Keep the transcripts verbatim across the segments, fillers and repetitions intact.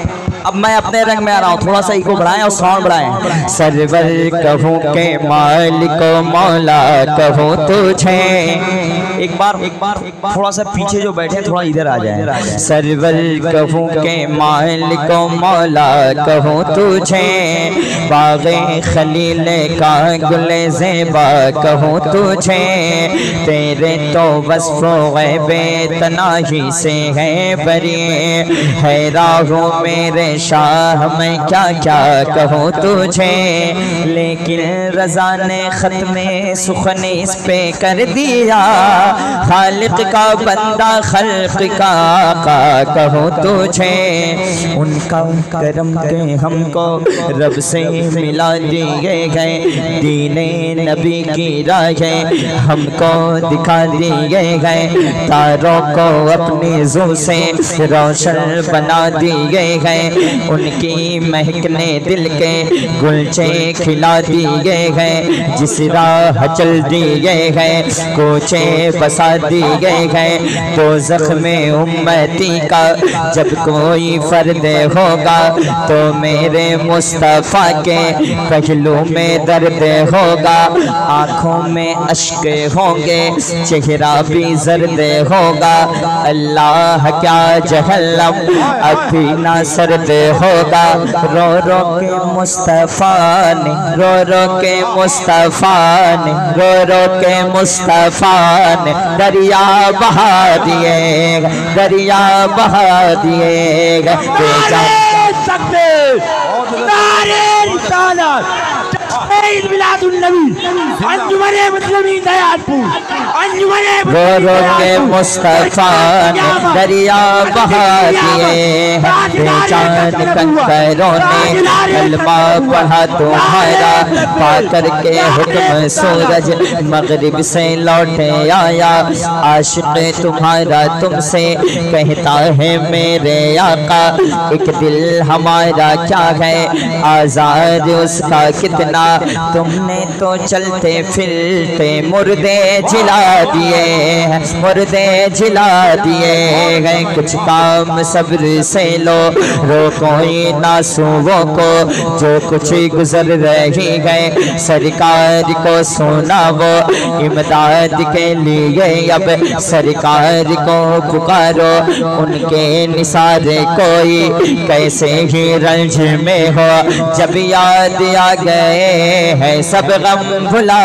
अब मैं अपने रंग में आ रहा हूँ, थोड़ा सा इको बढ़ाएं और साउंड बढ़ाएं। सरवर कहूँ के मालिक मौला कहूँ तुझे, एक बार एक बार थोड़ा सा पीछे जो बैठे थोड़ा इधर आ जाए। सरवर कहूँ के मालिक मौला कहूँ तुझे, बाग़े खलील का गुले ज़ेबा कहूँ तुझे, तेरे तो वस्फ़ ग़ैबे तनाही से है बरी, हैरान हूँ मेरे शाह मैं क्या क्या कहूँ तुझे, लेकिन रज़ा ने ख़त्मे सुख़ने इस पे कर दिया, खालिक का बंदा खल्क़ का आका कहूँ तुझे, उनका करम के हमको रब से मिला दिए गए, दीने नबी की राहें हमको दिखा दिए गए, तारों को अपनी ज़ू से रोशन बना दिए गए, उनकी महकने दिल के गुलचे खिला दिए गए, जिस राह चल दिए गए कोचे बसा दिए गए, तो ज़ख्म उम्मती का जब कोई फर्द होगा तो मेरे मुस्तफ़ा के पहलू में दर्द होगा, आँखों में अश्क होंगे चेहरा भी जर्द होगा, अल्लाह क्या जहन्नम अभी ना सर्द होगा, रो रो के मुस्तफ़ा ने रो रो के मुस्तफ़ा ने रो रो के मुस्तफ़ा ने दरिया बहा दिए, दरिया बहा दिए, बेजा रो रो के मुस्तफ़ा ने दरिया बहा दिए, बेचान कंकरों ने कलमा पढ़ा तुम्हारा, पाकर के हुक्म सूरज मगरिब से लौटे आया, आशिक़ तुम्हारा तुमसे कहता है मेरे आका, एक दिल हमारा क्या है आज़ाद उसका कितना, तुमने तो चलते फिरते मुर्दे जिला दिए, मुर्दे जिला दिए गए, कुछ काम सब्र से लो रोको इन आंसुओं को, जो कुछ गुजर रही गए सरकार को सुना वो, इमदाद के लिए अब सरकार को पुकारो, उनके निसारे कोई कैसे ही रंज में हो, जब याद आ गए है सब गम भुला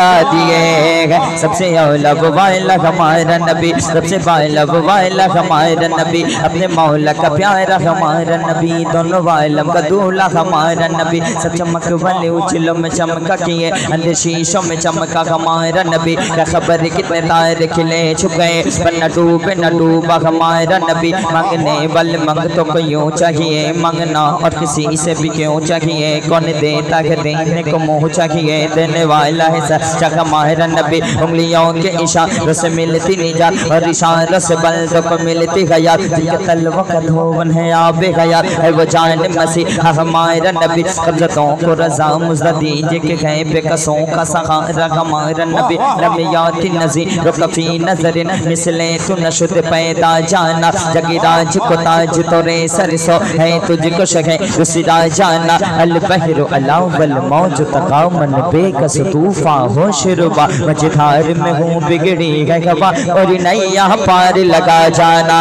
दिए, सबसे औला वाला हमारा नबी, सबसे वाला वाला हमारा नबी, अपने मौला का प्यारा हमारा नबी, दोनों वालम का दूल्हा हमारा नबी, सब चमक वाले उछलों में चमका किए, अंधे शीशों में चमका हमारा नबी, क्या खबर कितने तारे खिले छुप गए, पर न डूबे न डूबा हमारा नबी, मांगने वाले मांग तो क्यों चाहिए मांगना, और किसी से भी क्यों चाहिए, कौन देता है देने को मुँह चाहिए, देने वाला है सच्चा हमारा नबी, उंगलियों के इशारों से मिलती निजात, और इशारों से बंदों को मिलती हयात, जिनके तलवों का धोवन है आबे हयात, है वो जान मसीह हमारा नबी, कब्ज़तों को रज़ा मुज़्ज़ा दीजिए कि गए बेकसों का सहारा हमारा नबी, रमियाती नज़ीर कफ़ी नज़र मिसले तू नशुद पैदा जाना, जगीराज को ताज तोरे सरसो है तुझको शहे रुसिदा जाना, अल बहरु अलावल मौज तकाओ मन बेकस तूफा हो शुरुबा, मझधार में हूँ बिगड़ी है हवा और नैया पार लगा जाना,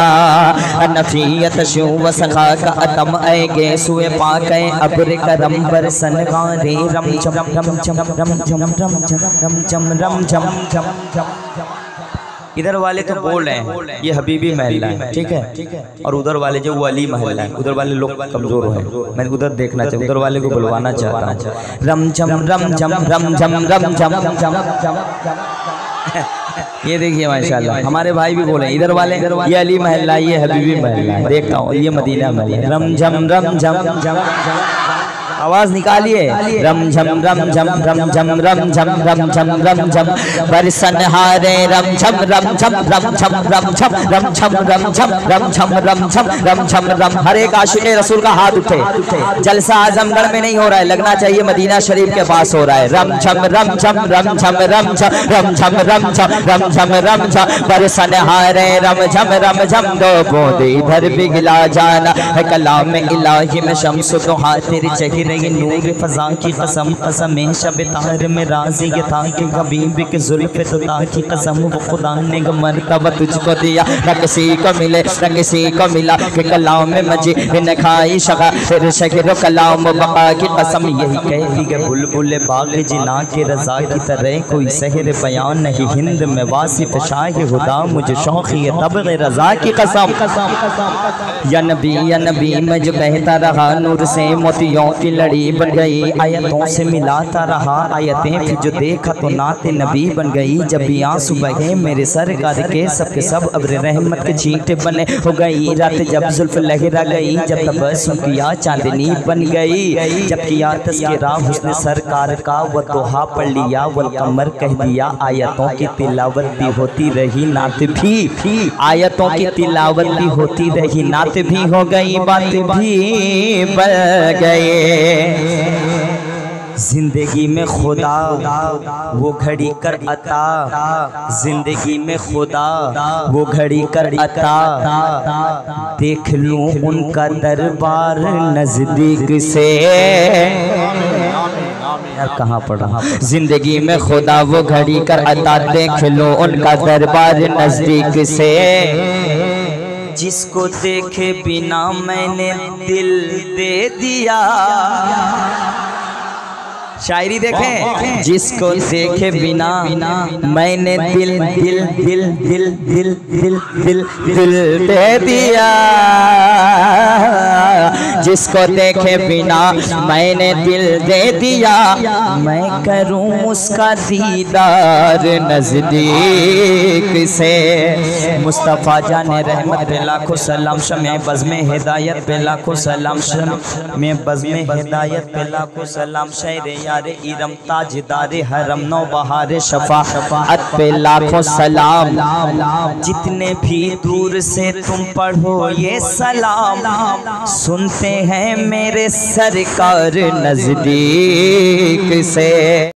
नफियत शू व सखा का अतम आएगे सुए पाके अब्र करम बरसन गारे, रम चम रम चम रम चम रम चम रम चम रम चम चम। इधर वाले तो बोल रहे हैं ये हबीबी महल्ला है, ठीक है, और उधर वाले जो वो अली महल्ला है, उधर वाले लोग कमजोर हैं, मैं उधर देखना चाहता हूँ, उधर वाले को बुलवाना चाहता हूँ, रम चम रम चम रम चम रम चम। ये देखिए माशाल्लाह हमारे भाई भी बोले, इधर वाले ये अली महल्ला ये हबीबी महल्ला है, देखता हूँ ये मदीना महल्ला, रम झम रम झम। आवाज निकालिए। रम झम रम झम रम झम रम झम रम झम रम झम बरसन हारे रम झम रम झम रम झम रम झम रम झम रम झम रम झम रम झम रम झम रम। हर एक आशिक़े रसूल का हाथ उठे। जलसा आजमगढ़ में नहीं हो रहा है, लगना चाहिए मदीना शरीफ के पास हो रहा है। रम झम रम झम रम झम रम झम रम झम रम झम रम झम रम झम बरसन हारे रम झम रम झम दो बूंद इधर पिघला जाना है कलाम इलाही में शम्स दुहा तेरे चेहरे नूर फजा की कसम कसम शब तार में राजी ये था कि हबीब के जुल्फ तुता की कसम वो खुदा ने मर्तबा तुझको दिया न किसी को मिले न किसी को मिला कि कलाम में मजी न खाई शगा फिर शगर कलाम बका की कसम यही कहती है बुलबुल बाग जिना के रजा की तरह कोई सहर बयान नहीं हिंद में वासिफ शाह खुदा मुझे शौक़ी तब रजा की कसम। या नबी या नबी मैं जो कहता रहा नूर से मोतियों की लड़ी बन गई आयतों से मिलाता रहा आयतें फिर जो देखा तो नाते नबी बन गई जब भी आंसू बहे मेरे सरकार के सब के सब अब्र रहमत के छींटे बने हो गई रात जब जुल्फ लहरा गई जब तबस्सुम किया चांदनी बन गई जब किया तस्करा हुस्न सरकार का वो दोहा पढ़ लिया वल कमर कह दिया आयतों की तिलावत भी होती रही नात भी आयतों की तिलावत भी होती रही नात भी हो गई बात भी बढ़ गए। जिंदगी में खुदा वो घड़ी कर अता जिंदगी में खुदा वो घड़ी कर अता देख लूं उनका दरबार नजदीक से। यार कहाँ पढ़ा जिंदगी में खुदा वो घड़ी कर अता देख लो उनका दरबार नजदीक से। जिसको देखे बिना मैंने दिल दे दिया शायरी देखें जिसको देखे बिना मैंने दिल दिल दिल दिल दिल दिल दिल दिल दे दिया जिसको देखे बिना मैंने दिल दे दिया मैं करूं उसका दीदार नजदीक से। मुस्तफ़ा जाने रहमत पे लाखों सलाम शमे बज़्म हिदायत पे लाखों सलाम शमे बज़्म हिदायत पे लाखों सलाम शहर यारे इरम ताजदारे हरम नौ बहारे शफाअत पे लाखों सलाम जितने भी दूर से तुम पढ़ो ये सलाम सुनते हैं मेरे सरकार नजदीक से।